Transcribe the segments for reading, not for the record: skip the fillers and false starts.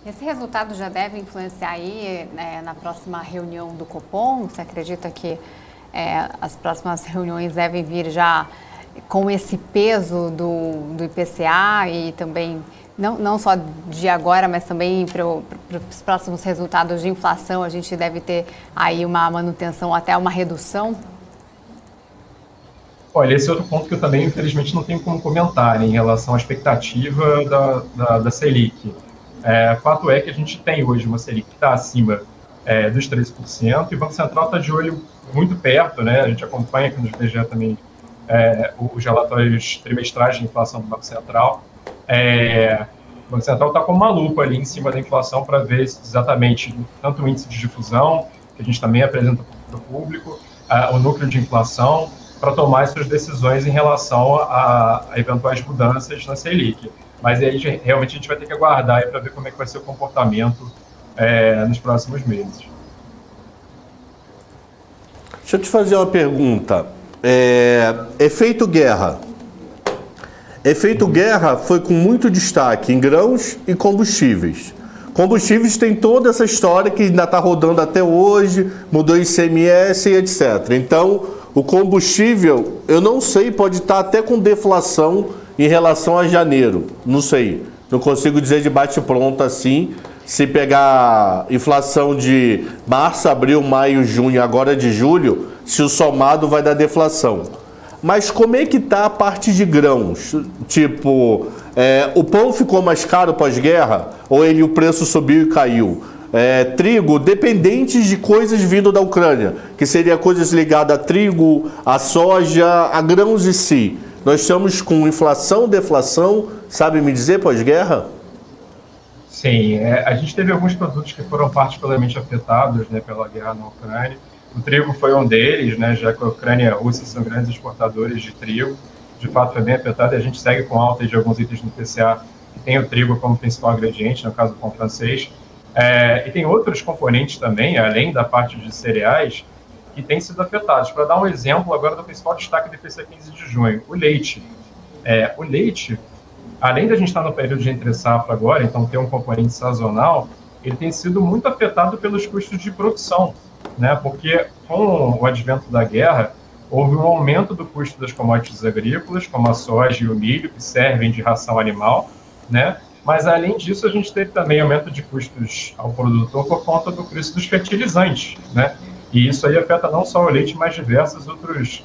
Esse resultado já deve influenciar aí, né, na próxima reunião do Copom? Você acredita que as próximas reuniões devem vir já com esse peso do IPCA e também, não só de agora, mas também para os próximos resultados de inflação, a gente deve ter aí uma manutenção, até uma redução? Olha, esse é outro ponto que eu também, infelizmente, não tenho como comentar, né, em relação à expectativa da Selic. Fato é que a gente tem hoje uma Selic que está acima dos 13%, e o Banco Central está de olho muito perto, né? A gente acompanha aqui nos BGE também os relatórios trimestrais de inflação do Banco Central. O Banco Central está com uma lupa ali em cima da inflação para ver exatamente tanto o índice de difusão, que a gente também apresenta para o público, o núcleo de inflação, para tomar as suas decisões em relação a eventuais mudanças na Selic. Mas aí realmente a gente vai ter que aguardar para ver como é que vai ser o comportamento nos próximos meses. Deixa eu te fazer uma pergunta. Efeito guerra. Efeito guerra foi com muito destaque em grãos e combustíveis. Combustíveis tem toda essa história que ainda está rodando até hoje, mudou ICMS e etc. Então, o combustível, eu não sei, pode estar até com deflação em relação a janeiro. Não sei. Não consigo dizer de bate-pronto assim. Se pegar inflação de março, abril, maio, junho, agora de julho, se o somado vai dar deflação. Mas como é que está a parte de grãos? Tipo, o pão ficou mais caro pós-guerra? Ou o preço subiu e caiu? Trigo, dependentes de coisas vindo da Ucrânia, que seria coisas ligadas a trigo, a soja, a grãos em si. Nós estamos com inflação, deflação, sabe me dizer, pós-guerra? Sim, a gente teve alguns produtos que foram particularmente afetados, né, pela guerra na Ucrânia. O trigo foi um deles, né, já que a Ucrânia e a Rússia são grandes exportadores de trigo. De fato, foi bem afetado, e a gente segue com alta de alguns itens no PCA que tem o trigo como principal ingrediente, no caso do pão francês. E tem outros componentes também, além da parte de cereais, que têm sido afetados. Para dar um exemplo agora do principal destaque do IPCA 15 de junho, o leite. O leite, além da gente estar no período de entre-safra agora, então ter um componente sazonal, ele tem sido muito afetado pelos custos de produção, né? Porque com o advento da guerra, houve um aumento do custo das commodities agrícolas, como a soja e o milho, que servem de ração animal, né? Mas, além disso, a gente teve também aumento de custos ao produtor por conta do preço dos fertilizantes, né? E isso aí afeta não só o leite, mas diversos outros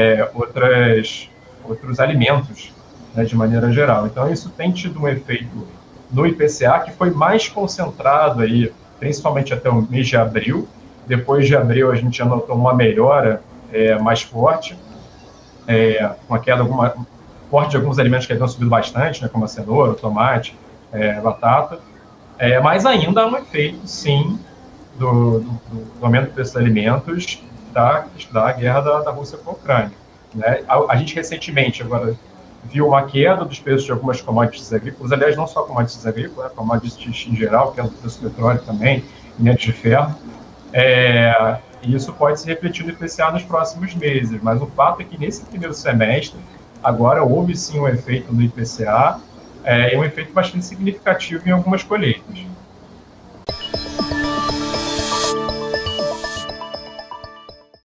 alimentos, né, de maneira geral. Então, isso tem tido um efeito no IPCA que foi mais concentrado aí, principalmente até o mês de abril. Depois de abril, a gente já notou uma melhora mais forte, uma queda forte de alguns alimentos que haviam subido bastante, né, como a cenoura, o tomate, batata. Mas ainda há um efeito, sim, do aumento do preço dos alimentos da guerra da Rússia com a Ucrânia, né? A gente recentemente agora viu uma queda dos preços de algumas commodities agrícolas, aliás, não só commodities agrícolas, commodities em geral, que é o preço do petróleo também, minério de ferro. E isso pode se refletir no IPCA nos próximos meses, mas o fato é que nesse primeiro semestre, agora houve sim um efeito no IPCA, um efeito bastante significativo em algumas colheitas.